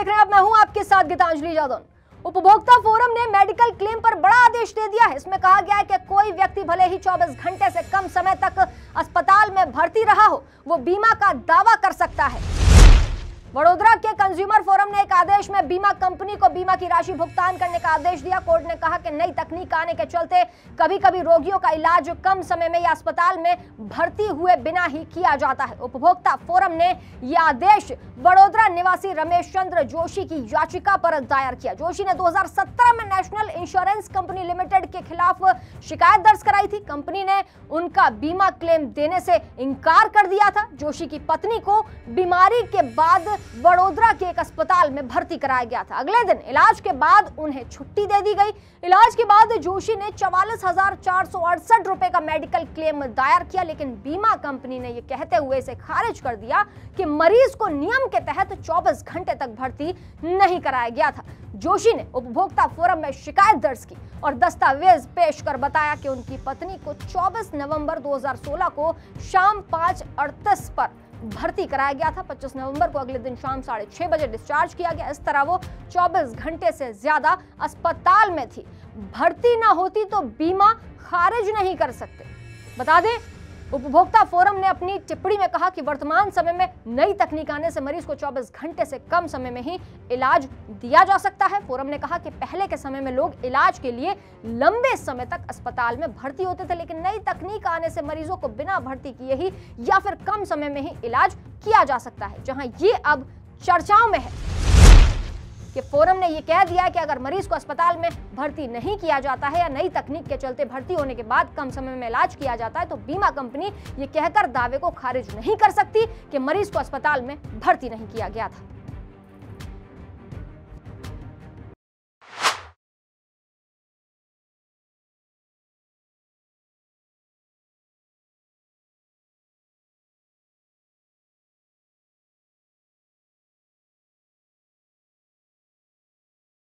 देख रहे हैं, अब मैं हूं आपके साथ गीतांजलि जादौन। उपभोक्ता फोरम ने मेडिकल क्लेम पर बड़ा आदेश दे दिया है। इसमें कहा गया है कि कोई व्यक्ति भले ही 24 घंटे से कम समय तक अस्पताल में भर्ती रहा हो, वो बीमा का दावा कर सकता है। वडोदरा के कंज्यूमर फोरम ने एक आदेश में बीमा कंपनी को बीमा की राशि भुगतान करने का आदेश दिया। कोर्ट ने कहा कि नई तकनीक आने के चलते कभी कभी रोगियों का इलाज कम समय में या अस्पताल में भर्ती हुए बिना ही किया जाता है। उपभोक्ता फोरम ने यह आदेश वडोदरा निवासी रमेश चंद्र जोशी की याचिका पर दायर किया। जोशी ने 2017 में नेशनल इंश्योरेंस कंपनी लिमिटेड के खिलाफ शिकायत दर्ज कराई थी। कंपनी ने उनका बीमा क्लेम देने से इनकार कर दिया था। जोशी की पत्नी को बीमारी के बाद वडोदरा के एक अस्पताल में भर्ती कराया गया था। अगले दिन इलाज के बाद उन्हें छुट्टी दे दी गई। इलाज के बाद जोशी ने 44,468 रुपए का मेडिकल क्लेम दायर किया, लेकिन बीमा कंपनी ने यह कहते हुए इसे खारिज कर दिया कि मरीज को नियम के तहत 24 घंटे तक भर्ती नहीं कराया गया था। जोशी ने उपभोक्ता फोरम में शिकायत दर्ज की और दस्तावेज पेश कर बताया कि उनकी पत्नी को 24 नवंबर 2016 को शाम 5:38 पर भर्ती कराया गया था। 25 नवंबर को अगले दिन शाम 6:30 बजे डिस्चार्ज किया गया। इस तरह वो 24 घंटे से ज्यादा अस्पताल में थी। भर्ती ना होती तो बीमा खारिज नहीं कर सकते। बता दें, उपभोक्ता फोरम ने अपनी टिप्पणी में कहा कि वर्तमान समय में नई तकनीक आने से मरीज को 24 घंटे से कम समय में ही इलाज दिया जा सकता है। फोरम ने कहा कि पहले के समय में लोग इलाज के लिए लंबे समय तक अस्पताल में भर्ती होते थे, लेकिन नई तकनीक आने से मरीजों को बिना भर्ती किए ही या फिर कम समय में ही इलाज किया जा सकता है। जहां ये अब चर्चाओं में है कि फोरम ने यह कह दिया है कि अगर मरीज को अस्पताल में भर्ती नहीं किया जाता है या नई तकनीक के चलते भर्ती होने के बाद कम समय में इलाज किया जाता है, तो बीमा कंपनी ये कहकर दावे को खारिज नहीं कर सकती कि मरीज को अस्पताल में भर्ती नहीं किया गया था।